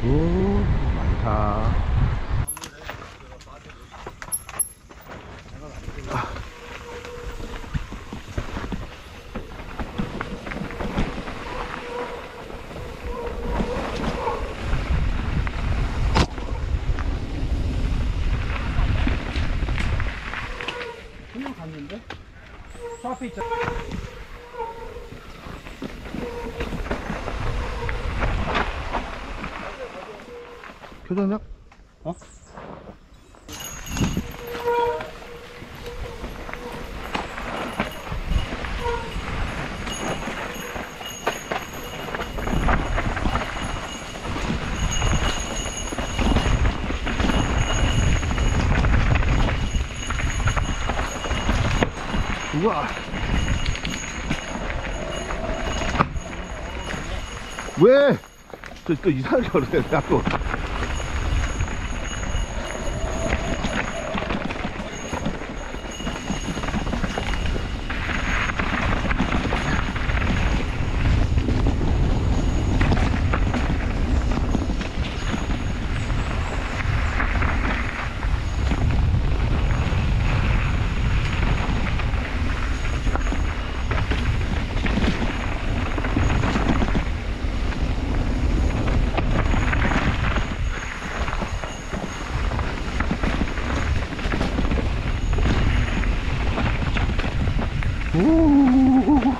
오, 많다. 그냥 갔는데? 저 앞에 있잖아. 표정력? 어? 우와. 왜? 또 이상하게 걸으네, 자꾸. 오.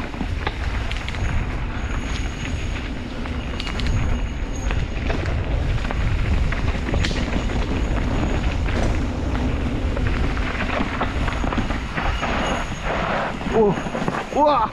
오. 우와.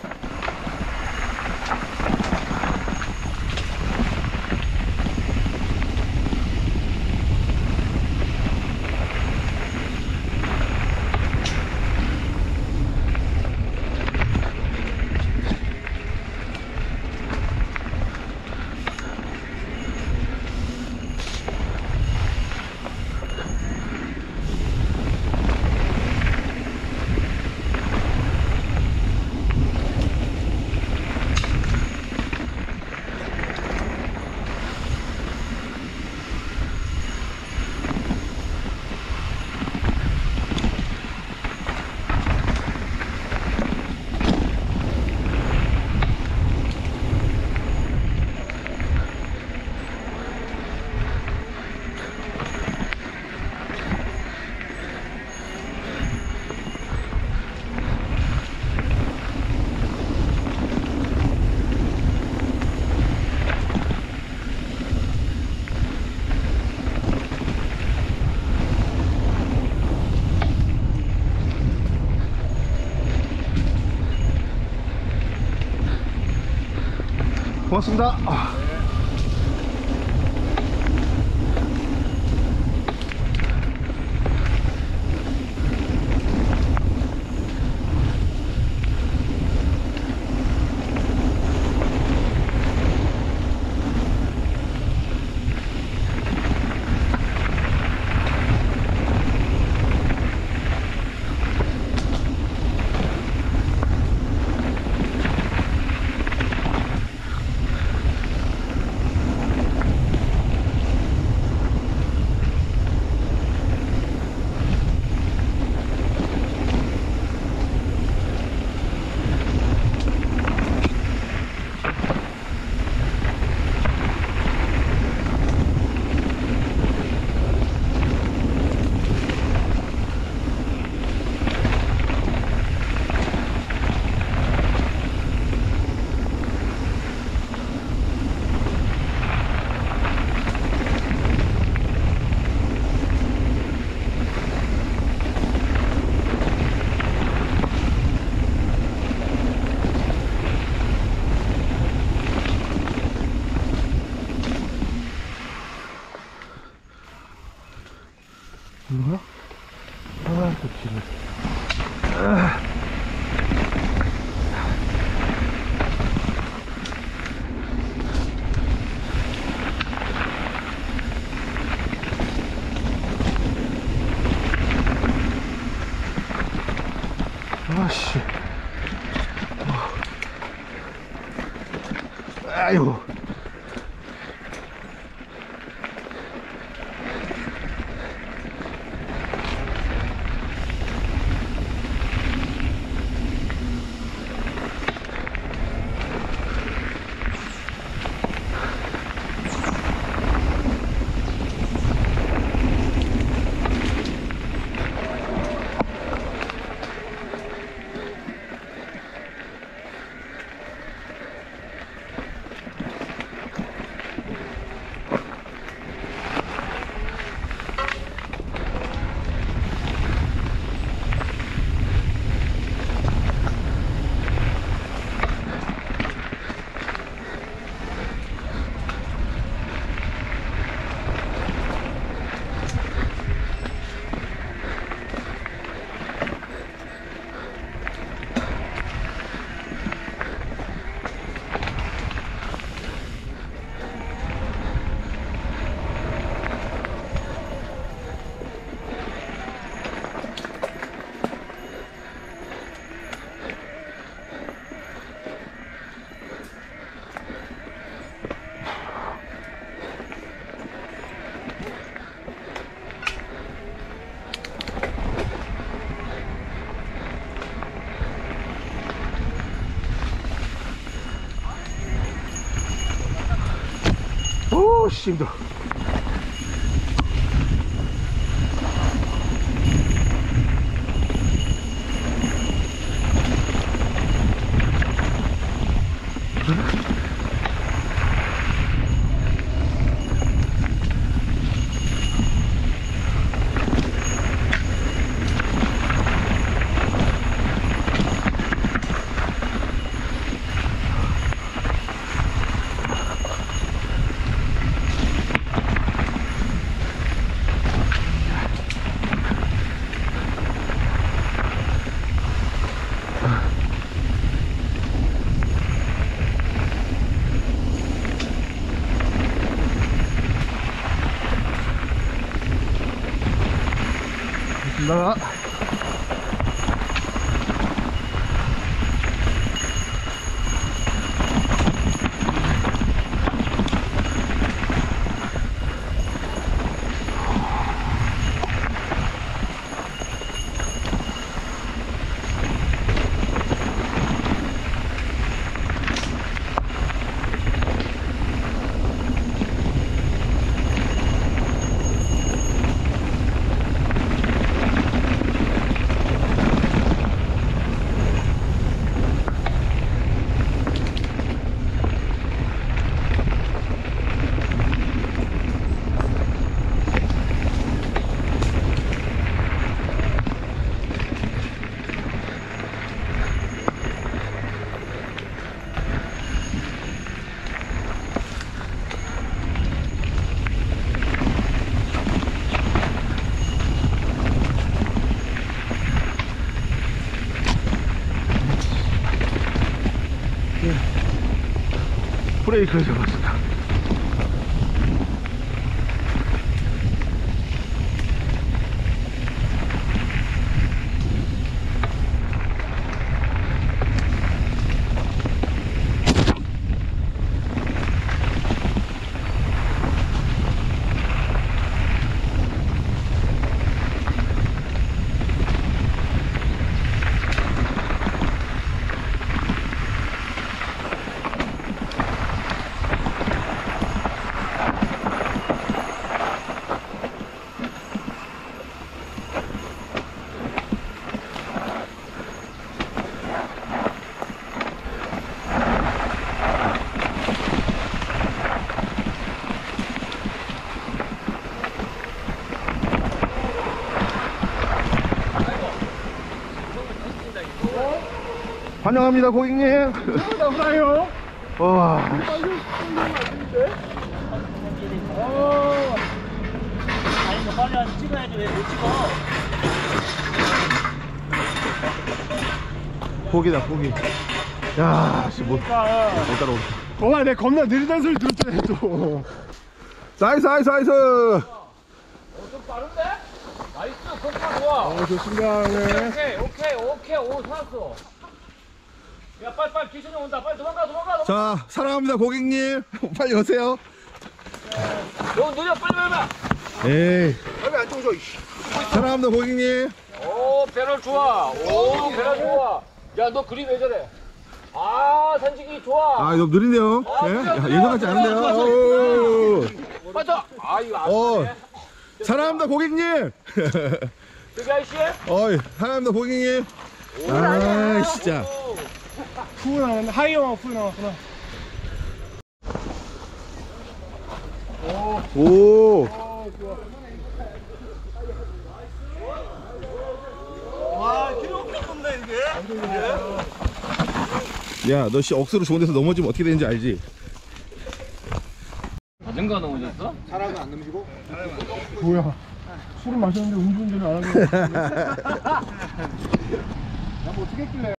고맙습니다. 뭐야? 아, 또 길을. 아씨. 아유. 오, 씨, 힘들어. 나 브레이크를 잡았습니다. 환영합니다, 고객님. 나오나요? 와, 아니, 너 빨리 와서 찍어야지. 왜 못 찍어? 고기다, 고기. 야, 씨, 못 따라오겠다. 와, 내가 겁나 느리다는 소리 들었잖아, 또. 나이스, 나이스, 나이스. 좀 빠른데? 나이스, 컨트롤 좋아. 좋습니다, 네. 오케이, 오, 살았어. 야, 빨리, 기준이 온다. 빨리 도망가. 자, 사랑합니다, 고객님. 빨리 오세요. 너 느려, 빨리. 에이, 빨리 안 쪼져. 사랑합니다, 고객님. 오, 배럴 좋아. 오, 배럴 좋아. 야, 너 그림 왜 저래? 아, 산지기 좋아. 아, 너무 느리네요. 예? 야, 예전 같지 않은데요. 오. 맞아. 아, 이거 안 어, 되네. 사랑합니다, 고객님. 저기 아저씨? 어이, 사랑합니다, 고객님. 아, 진짜. 푸 나왔네. 하이어 푸 나왔구나. 오. 와, 길이 엄청 좁네, 이게. 야, 너 씨 억수로 좋은 데서 넘어지면 어떻게 되는지 알지? 자전거 넘어졌어? 뭐야. 술을 마셨는데 음주운전을 안 하는 거야. 야, 뭐 어떻게 했길래.